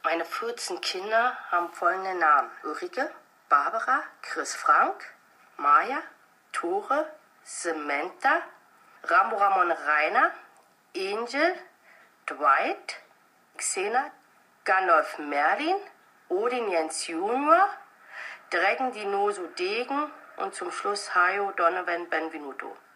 Meine 14 Kinder haben folgende Namen: Ulrike, Barbara, Chris Frank, Maja, Tore, Samantha, Rambo Ramon Rainer, Angel, Dwight, Xena, Gandalf Merlin, Odin Jens Junior, Dragon Dinoso Degen und zum Schluss Hayo Donovan Benvenuto.